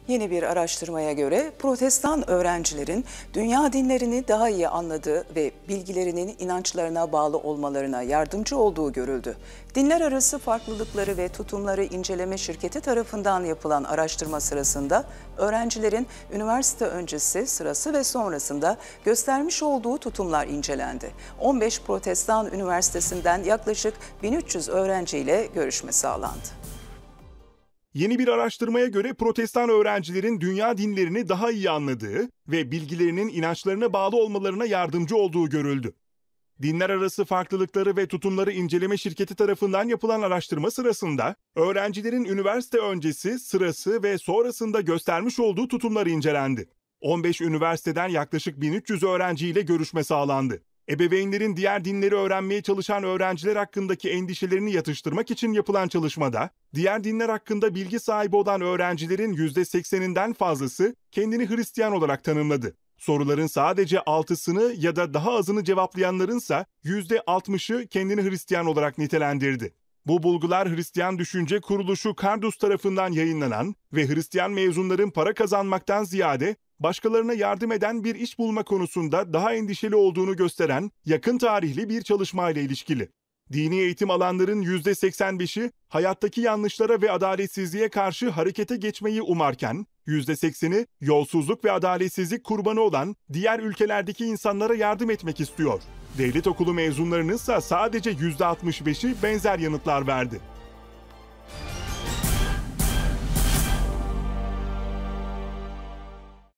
Yeni bir araştırmaya göre Protestan öğrencilerin dünya dinlerini daha iyi anladığı ve bilgilerinin inançlarına bağlı olmalarına yardımcı olduğu görüldü. Dinler arası farklılıkları ve tutumları inceleme şirketi tarafından yapılan araştırma sırasında öğrencilerin üniversite öncesi, sırası ve sonrasında göstermiş olduğu tutumlar incelendi. 15 Protestan üniversitesinden yaklaşık 1300 öğrenciyle görüşme sağlandı. Yeni bir araştırmaya göre Protestan öğrencilerin dünya dinlerini daha iyi anladığı ve bilgilerinin inançlarına bağlı olmalarına yardımcı olduğu görüldü. Dinler arası farklılıkları ve tutumları inceleme şirketi tarafından yapılan araştırma sırasında öğrencilerin üniversite öncesi, sırası ve sonrasında göstermiş olduğu tutumlar incelendi. 15 üniversiteden yaklaşık 1300 öğrenciyle görüşme sağlandı. Ebeveynlerin diğer dinleri öğrenmeye çalışan öğrenciler hakkındaki endişelerini yatıştırmak için yapılan çalışmada, diğer dinler hakkında bilgi sahibi olan öğrencilerin %80'inden fazlası kendini Hristiyan olarak tanımladı. Soruların sadece 6'sını ya da daha azını cevaplayanlarınsa %60'ı kendini Hristiyan olarak nitelendirdi. Bu bulgular Hristiyan Düşünce Kuruluşu Kardus tarafından yayınlanan ve Hristiyan mezunların para kazanmaktan ziyade başkalarına yardım eden bir iş bulma konusunda daha endişeli olduğunu gösteren yakın tarihli bir çalışmayla ilişkili. Dini eğitim alanların %85'i hayattaki yanlışlara ve adaletsizliğe karşı harekete geçmeyi umarken, %80'i yolsuzluk ve adaletsizlik kurbanı olan diğer ülkelerdeki insanlara yardım etmek istiyor. Devlet okulu mezunlarının ise sadece %65'i benzer yanıtlar verdi.